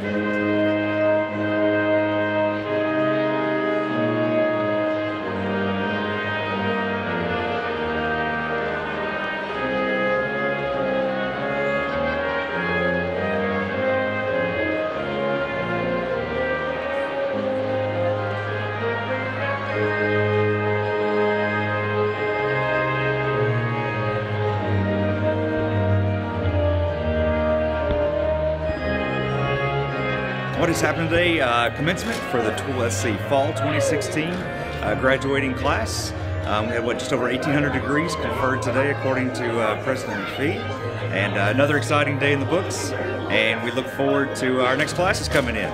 What is happening today? Commencement for the fall 2016 graduating class. We had just over 1,800 degrees conferred today, according to President McPhee, and another exciting day in the books. And we look forward to our next classes coming in.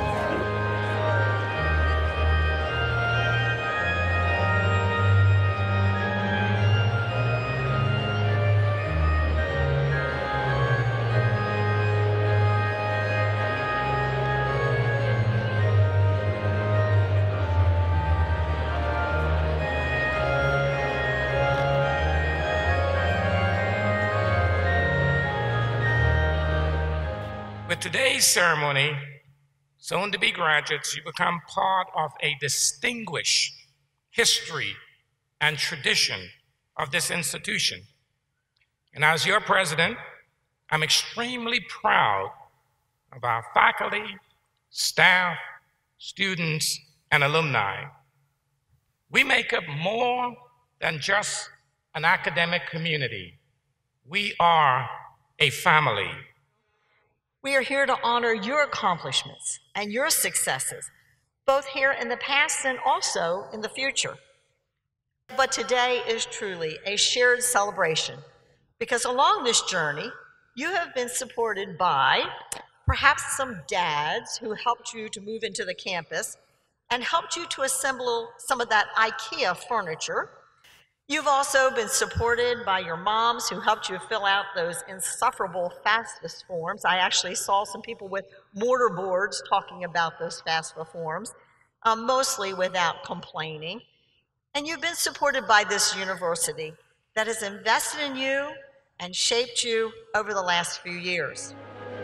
With today's ceremony, soon-to-be graduates, you become part of a distinguished history and tradition of this institution. And as your president, I'm extremely proud of our faculty, staff, students, and alumni. We make up more than just an academic community. We are a family. We are here to honor your accomplishments and your successes, both here in the past and also in the future. But today is truly a shared celebration, because along this journey, you have been supported by perhaps some dads who helped you to move into the campus and helped you to assemble some of that IKEA furniture. You've also been supported by your moms who helped you fill out those insufferable FAFSA forms. I actually saw some people with mortar boards talking about those FAFSA forms, mostly without complaining. And you've been supported by this university that has invested in you and shaped you over the last few years.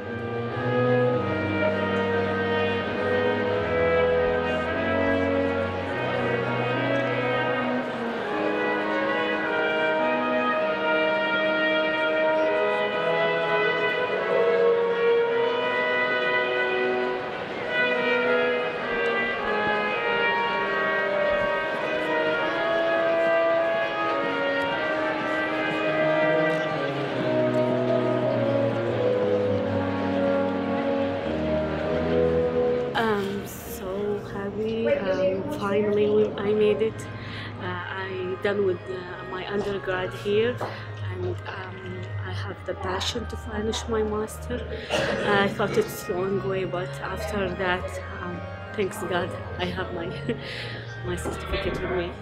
Finally, I made it. I done with my undergrad here, and I have the passion to finish my master. I thought it's a long way, but after that, thanks God, I have my my certificate with me.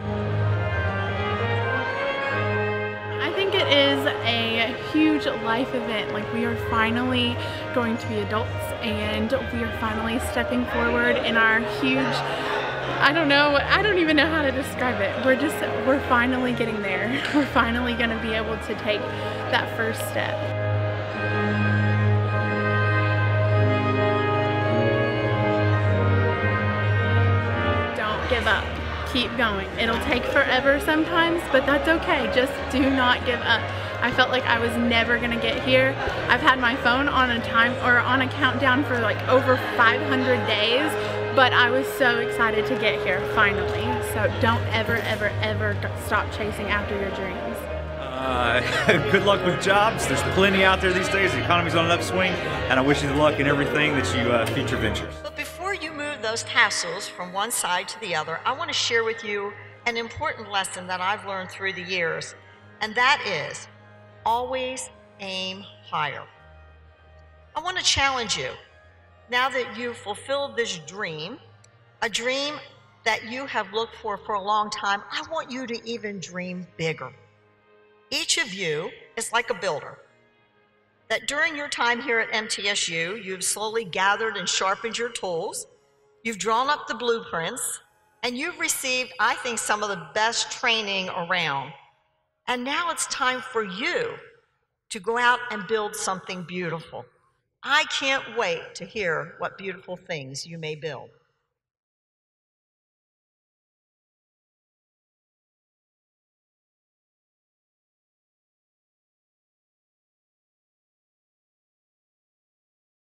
I think it is a huge life event. Like, we are finally going to be adults, and we are finally stepping forward in our huge, I don't even know how to describe it. We're finally getting there. We're finally going to be able to take that first step. Don't give up. Keep going. It'll take forever sometimes, but that's okay. Just do not give up. I felt like I was never gonna get here. I've had my phone on a countdown for like over 500 days, but I was so excited to get here finally. So don't ever, ever, ever stop chasing after your dreams. Good luck with jobs. There's plenty out there these days. The economy's on an upswing, and I wish you the luck in everything that you future ventures. But before you move those tassels from one side to the other, I want to share with you an important lesson that I've learned through the years, and that is always aim higher. I want to challenge you. Now that you've fulfilled this dream, a dream that you have looked for a long time, I want you to even dream bigger. Each of you is like a builder, that during your time here at MTSU, you've slowly gathered and sharpened your tools, you've drawn up the blueprints, and you've received, I think, some of the best training around. And now it's time for you to go out and build something beautiful. I can't wait to hear what beautiful things you may build.